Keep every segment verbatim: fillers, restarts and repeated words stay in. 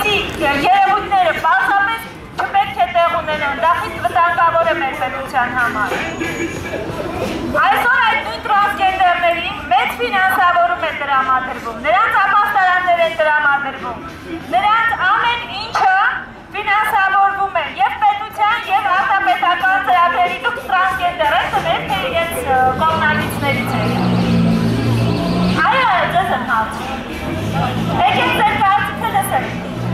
որպեսզի երևույթները պարզապես չպետք է տեղ ունենան, դա խիստ վտանգավոր է մեր պետության համար։ Այսօր այդ նույն տրանսգենդերներին մեծ ֆինանսավորում է տրամադրվում, նրանց ապաստարաններ են տրամադրվում, նրանց ամեն ինչը ֆինանսավորվում է և պետության, և արտապետական ծրագրերի, դուք տրանսգենդեր եք տվել, թե իրենց կողմնակիցներից եք։ Այո, ձեզ եմ հարցնում։ Եկեք ձեր կարծիքը լսենք։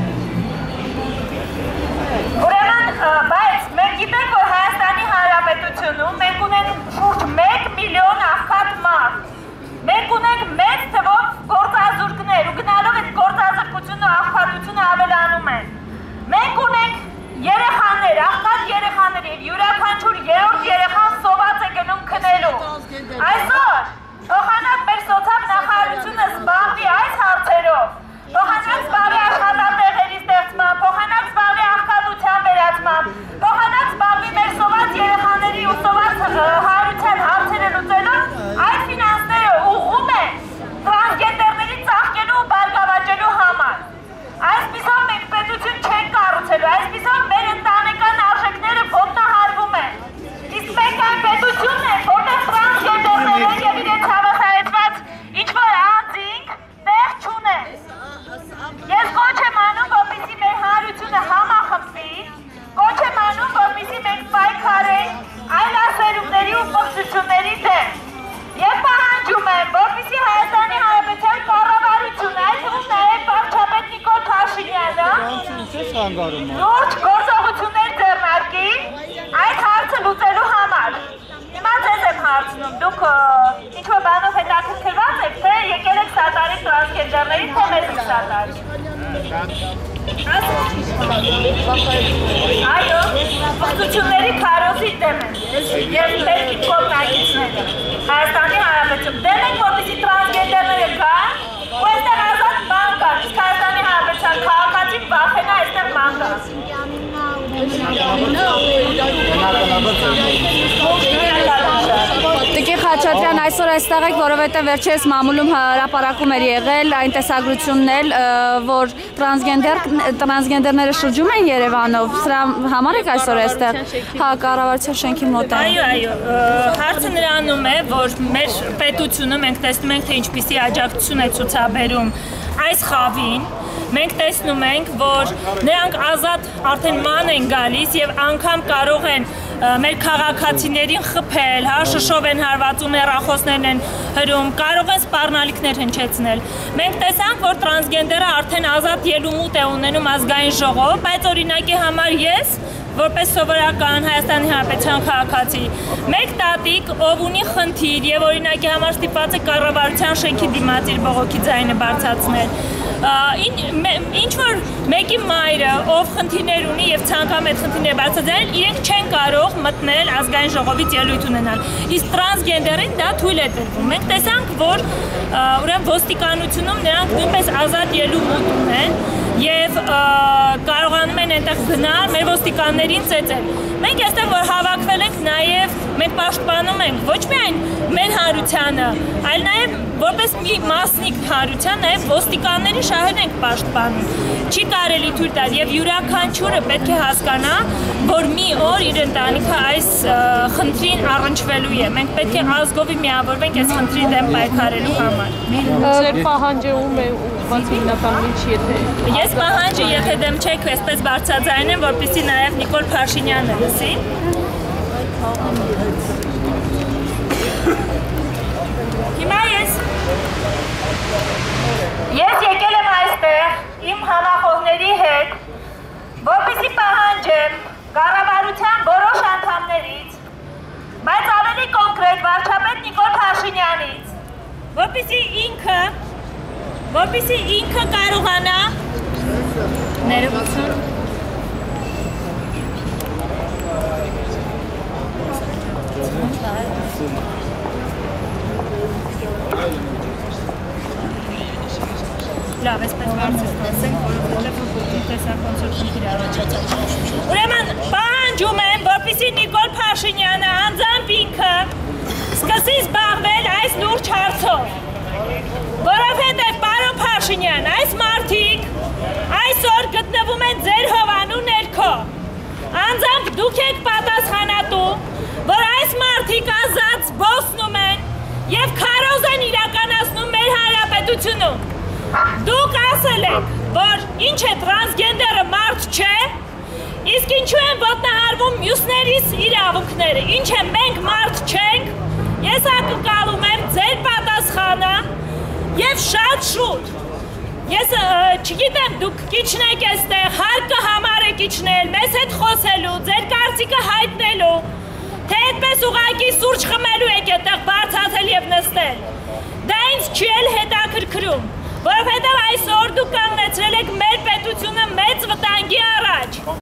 Ուրեմն, բայց մենք գիտենք, որ Հայաստանի Հանրապետությունում մենք ունենք շուրջ մեկ միլիոն աղքատ մարդ։ Մենք ունենք մեծ թվով գործազուրկներ ու գնալով այդ գործազուրկությունը ու աղքատությունը ավելանում են։ Մենք ունենք երեխաներ, աղքատ երեխաներ, յուրաքանչյուր երրորդ երեխան սոված է գնում քնելու։ Այսօր փոխանակ մեր սոցիալ նախարարությունը զբաղվի այս հարցերով, փոխանակ զբաղվի աշխատատեղերի ստեղծման, փոխանակ զբաղվի աղքատության վերացման, փոխանակ զբաղվի մեր սոված երեխաների ու սոված հարության հարցերը լուծելով, այդ ֆինանսները ուղղում է տրանսգենդերների ծաղկելու ու բարգավաճելու համար։ Այսպիսով մենք պետություն չենք կառուցելու, այսպիսով մեր ընտանեկան արժեքները ոտնահարվում են։ Իսկ մենք այն պետությունն է, որտեղ տրանսգենդերները և իրենց հավասարեցված ինչ-որ անձինք տեղ չունեն։ Ես կոչ եմ անում, որպեսզի մեր հանրությունը համախմբվի, կոչ եմ անում, որպեսզի մենք պայքարենք այլ ասելումների ու պղծությունների դեմ։ Եվ պահանջում եմ, որպեսզի Հայաստանի Հանրապետության կառավարությունը, այդ թվում նաև վարչապետ Նիկոլ Փաշինյանը լուրջ գործողություններ ձեռնարկի այդ հարցը լուծելու համար։ Հիմա ձեզ եմ հարցնում, դուք ինչ-որ բանով հետաքրքրված եք, թե եկել եք սատարի տրանսգենդերների, թե մեզ եք սատարի։ Այո, պղծությունների քարոզի դեմ են և պետք իմ կողմնակիցները Հայաստանի Հանրապետություն դեմ են, որպեսզի տրանսգենդերները գան ու այստեղ ազատ բան կան, իսկ Հայաստանի Հանրապետության քաղաքացին վախենա այստեղ բան կան։ Տիկին Խաչատրյան, այսօր այստեղ եք, որովհետև վերջերս մամուլում հրապարակում էր եղել այն տեսագրությունն էլ, որ տրանսգենդերները շրջում են Երևանով, սրա համար եք այսօր այստեղ կառավարության շենքի մոտ են։ Այո, այո, հարցը նրանում է, որ մեր պետությունը մենք տեսնում ենք, թե ինչպիսի աջակցություն է ցուցաբերում այս խավին։ Մենք տեսնում ենք, որ նրանք ազատ արդեն ման են գալիս և անգամ կարող են մեր քաղաքացիներին խփել, շշով են հարվածում, հեռախոսներն են հրում, կարող են սպառնալիքներ հնչեցնել։ Մենք տեսանք, որ տրանսգենդերը արդեն ազատ ելումուտ է ունենում ազգային ժողով, բայց օրինակի համար ես, որպես սովորական Հայաստանի Հանրապետության քաղաքացի, մեկ տատիկ, ով ունի խնդիր և օրինակի համար ստիպված է կառավարության շենքի դիմաց իր բողոքի ձայնը բարձրացնել։ Ինչ-որ մեկի մայրը, ով խնդիրներ ունի և ցանկանում է այդ խնդիրները բարձրացնել, իրենք չեն կարող մտնել ազգային ժողովից ելույթ ունենալ։ Իսկ տրանսգենդերին դա թույլ է տրվում։ Մենք տեսանք, որ ուրեմն ոստիկանությունում նրանք նույնպես ազատ ելումուտ ունեն և կարողանում են այնտեղ գնալ մեր ոստիկաններին ծեծել։ Մենք այստեղ որ հավաքվել ենք, նաև մենք պաշտպանում ենք ոչ միայն մեր հանրությանը, այլ նաև որպես մի մասնիկ հանրության, նաև ոստիկանների շահերն ենք պաշտպանում։ Չի կարելի թույլ տալ և յուրաքանչյուրը պետք է հասկանա, որ մի օր իր ընտանիքը այս խնդրին առնչվելու է։ Մենք պետք է ազգովի միավորվենք այս խնդրի դեմ պայքարելու համար։ Ձեր պահանջը ում է ուղղված հիմնականում ինչ եթե։ Ես պահանջը, եթե դեմ չեք այսպես բարձրաձայնեմ, որպեսզի նաև Նիկոլ Փաշինյանը լսի։ Հիմա ես Ես եկել եմ այստեղ իմ համախոհների հետ, որպեսզի պահանջեմ կառավարության որոշ անդամներից, բայց ավելի կոնկրետ վարչապետ Նիկոլ Փաշինյանից, որպեսզի ինքը, որպեսզի ինքը կարողանա ներողություն լավ, այսպես վարձես տասենք, որովհետև տեսակոնսուլ խնդիր առաջացած։ Ուրեմն պահանջում եմ, որպեսզի Նիկոլ Փաշինյանը անձամբ ինքը սկսի զբաղվել այս լուրջ հարցով, որովհետև պարոն Փաշինյան, այս մարդիկ այսօր գտնվում դուք եք պատասխանատու, որ այս մարդիկ ազատ զբոսնում են և քարոզ են իրականացնում մեր հանրապետությունում։ Դուք ասել եք, որ ինչ է տրանսգենդերը մարդ չէ, իսկ ինչու են ոտնահարվում մյուսներիս իրավունքները, ինչ է մենք մարդ չենք, ես ակնկալում եմ ձեր պատասխանը և շատ շուտ։ Ես չգիտեմ, դուք կիչնեք էստեղ, հարկ կհամարեք իջնել, մեզ հետ խոսելու, ձեր կարծիքը հայտնելու, թե այդպես ուղղակի սուրճ խմելու եք այդտեղ բարձրացել և նստել։ Դա ինձ չի էլ հետաքրքրում, որովհետև այսօր դուք կանգնեցրել եք մեր պետությունը մեծ վտանգի առաջ։